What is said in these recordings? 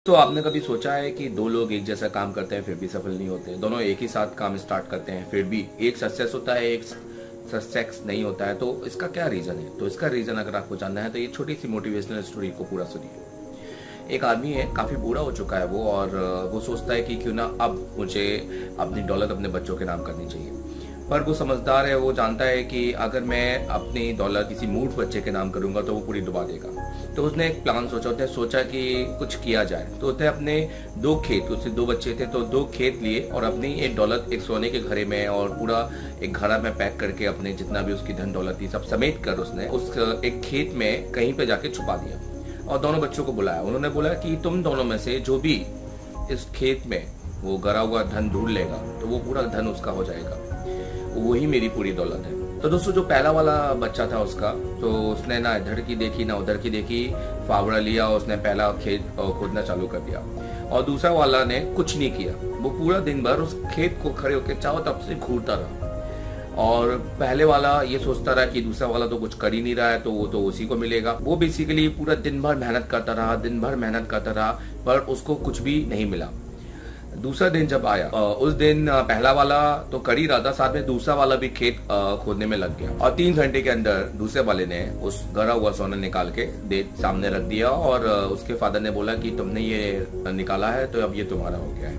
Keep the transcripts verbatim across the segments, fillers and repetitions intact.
तो आपने कभी सोचा है कि दो लोग एक जैसा काम करते हैं फिर भी सफल नहीं होते? दोनों एक ही साथ काम स्टार्ट करते हैं फिर भी एक सक्सेस होता है, एक सक्सेस नहीं होता है। तो इसका क्या रीजन है? तो इसका रीजन अगर आपको जानना है तो ये छोटी सी मोटिवेशनल स्टोरी को पूरा सुनिए। एक आदमी है, काफी बूढ़ा हो चुका है वो, और वो सोचता है कि क्यों ना अब मुझे अपनी दौलत अपने बच्चों के नाम करनी चाहिए। पर वो समझदार है, वो जानता है कि अगर मैं अपनी दौलत किसी मूर्ख बच्चे के नाम करूंगा तो वो पूरी डुबा देगा। तो उसने एक प्लान सोचा, उसने सोचा कि कुछ किया जाए। तो उसने अपने दो खेत, उससे दो बच्चे थे तो दो खेत लिए और अपनी एक दौलत एक सोने के घड़े में और पूरा एक घड़ा में पैक करके अपने जितना भी उसकी धन दौलत थी सब समेट कर उसने उस एक खेत में कहीं पे जाके छुपा दिया और दोनों बच्चों को बुलाया। उन्होंने बोला कि तुम दोनों में से जो भी इस खेत में वो गड़ा हुआ धन ढूंढ लेगा तो वो पूरा धन उसका हो जाएगा, वही मेरी पूरी दौलत है। तो दोस्तों जो पहला वाला बच्चा था उसका, तो उसने ना इधर की देखी ना उधर की देखी, फावड़ा लिया और उसने पहला खेत खोदना चालू कर दिया। और दूसरा वाला ने कुछ नहीं किया, वो पूरा दिन भर उस खेत को खड़े होकर चारों तरफ से घूरता रहा। और पहले वाला ये सोचता रहा कि दूसरा वाला तो कुछ कर ही नहीं रहा है तो वो तो उसी को मिलेगा। वो बेसिकली पूरा दिन भर मेहनत करता रहा, दिन भर मेहनत करता रहा, पर उसको कुछ भी नहीं मिला। दूसरा दिन जब आया, उस दिन पहला वाला तो कर ही रहा था, साथ में दूसरा वाला भी खेत खोदने में लग गया। और तीन घंटे के अंदर दूसरे वाले ने उस गड़ा हुआ सोना निकाल के दे सामने रख दिया और उसके फादर ने बोला कि तुमने ये निकाला है तो अब ये तुम्हारा हो गया है।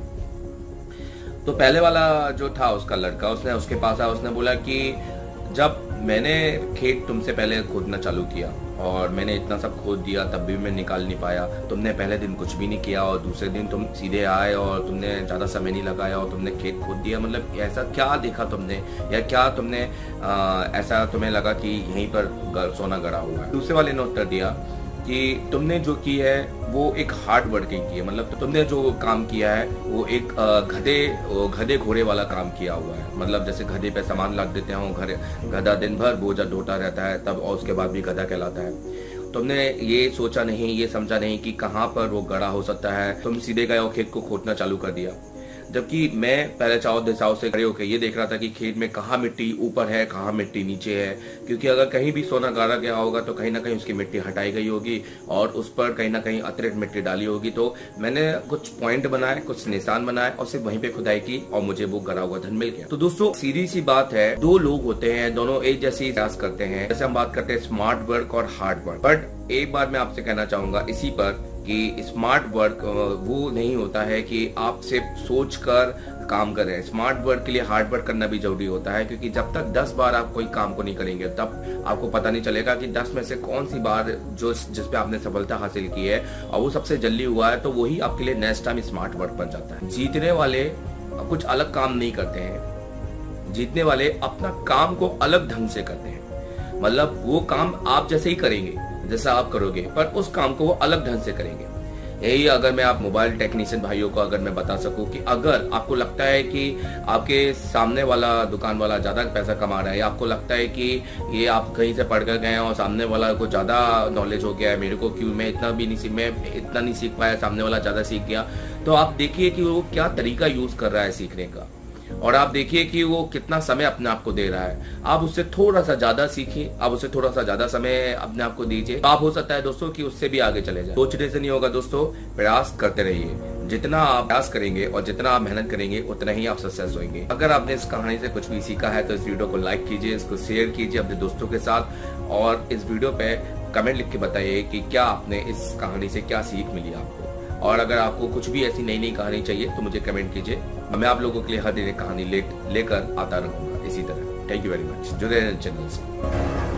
तो पहले वाला जो था उसका लड़का, उसने उसके पास आया, उसने बोला कि जब मैंने खेत तुमसे पहले खोदना चालू किया और मैंने इतना सब खोद दिया तब भी मैं निकाल नहीं पाया, तुमने पहले दिन कुछ भी नहीं किया और दूसरे दिन तुम सीधे आए और तुमने ज्यादा समय नहीं लगाया और तुमने खेत खोद दिया। मतलब ऐसा क्या देखा तुमने, या क्या तुमने आ, ऐसा तुम्हें लगा कि यहीं पर सोना गड़ा हुआ है? दूसरे वाले ने उत्तर दिया कि तुमने जो की है वो एक हार्ड वर्किंग की है, मतलब तुमने जो काम किया है वो एक गधे गधे घोड़े वाला काम किया हुआ है। मतलब जैसे गधे पे सामान रख देते हो, घर गधा दिन भर बोझा ढोता रहता है तब और उसके बाद भी गधा कहलाता है। तुमने ये सोचा नहीं, ये समझा नहीं कि कहाँ पर वो गड़ा हो सकता है, तुम सीधे गए और खेत को खोदना चालू कर दिया। जबकि मैं पहले चारों दिशाओं से खड़े होकर ये देख रहा था कि खेत में कहाँ मिट्टी ऊपर है, कहाँ मिट्टी नीचे है, क्योंकि अगर कहीं भी सोना गाड़ा गया होगा तो कहीं ना कहीं उसकी मिट्टी हटाई गई होगी और उस पर कहीं ना कहीं अतिरिक्त मिट्टी डाली होगी। तो मैंने कुछ पॉइंट बनाए, कुछ निशान बनाए और सिर्फ वहीं पे खुदाई की और मुझे वो गड़ा हुआ धन मिल गया। तो दोस्तों सीधी सी बात है, दो लोग होते हैं, दोनों एक जैसी प्रयास करते हैं। जैसे हम बात करते हैं स्मार्ट वर्क और हार्ड वर्क, बट एक बार मैं आपसे कहना चाहूंगा इसी पर कि स्मार्ट वर्क वो नहीं होता है कि आप सिर्फ सोच कर काम करें। स्मार्ट वर्क के लिए हार्ड वर्क करना भी जरूरी होता है, क्योंकि जब तक दस बार आप कोई काम को नहीं करेंगे तब आपको पता नहीं चलेगा कि दस में से कौन सी बार जो जिस पे आपने सफलता हासिल की है और वो सबसे जल्दी हुआ है, तो वही आपके लिए नेक्स्ट टाइम स्मार्ट वर्क बन जाता है। जीतने वाले कुछ अलग काम नहीं करते हैं, जीतने वाले अपना काम को अलग ढंग से करते हैं। मतलब वो काम आप जैसे ही करेंगे जैसा आप करोगे, पर उस काम को वो अलग ढंग से करेंगे। यही अगर मैं आप मोबाइल टेक्नीशियन भाइयों को अगर मैं बता सकूं कि अगर आपको लगता है कि आपके सामने वाला दुकान वाला ज्यादा पैसा कमा रहा है, या आपको लगता है कि ये आप कहीं से पढ़ कर गए और सामने वाला को ज्यादा नॉलेज हो गया है, मेरे को क्यों, मैं इतना भी नहीं सीख मैं इतना नहीं सीख पाया, सामने वाला ज्यादा सीख गया, तो आप देखिए कि वो क्या तरीका यूज कर रहा है सीखने का, और आप देखिए कि वो कितना समय अपने आप को दे रहा है। आप उससे थोड़ा सा ज्यादा सीखिए, आप उससे थोड़ा सा ज्यादा समय अपने आप को दीजिए, तो आप हो सकता है दोस्तों कि उससे भी आगे चले जाए। सोचने से नहीं होगा दोस्तों, प्रयास करते रहिए। जितना आप प्रयास करेंगे और जितना आप मेहनत करेंगे उतना ही आप सक्सेस होंगे। अगर आपने इस कहानी से कुछ भी सीखा है तो इस वीडियो को लाइक कीजिए, इसको शेयर कीजिए अपने दोस्तों के साथ, और इस वीडियो पे कमेंट लिख के बताइए कि क्या आपने इस कहानी से क्या सीख मिली आपको। और अगर आपको कुछ भी ऐसी नई नई कहानी चाहिए तो मुझे कमेंट कीजिए, मैं आप लोगों के लिए हर दिन एक कहानी लेकर आता रहूंगा इसी तरह। थैंक यू वेरी मच, जुड़े रहें चैनल से।